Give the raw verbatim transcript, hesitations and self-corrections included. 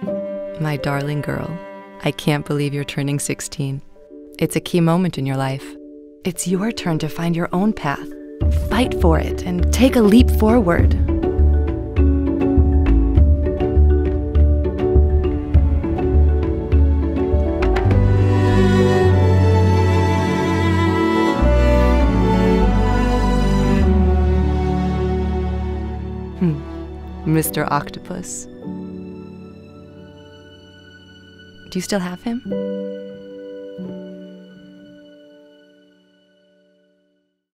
My darling girl, I can't believe you're turning sixteen. It's a key moment in your life. It's your turn to find your own path. Fight for it and take a leap forward. Hmm. Mister Octopus. Do you still have him?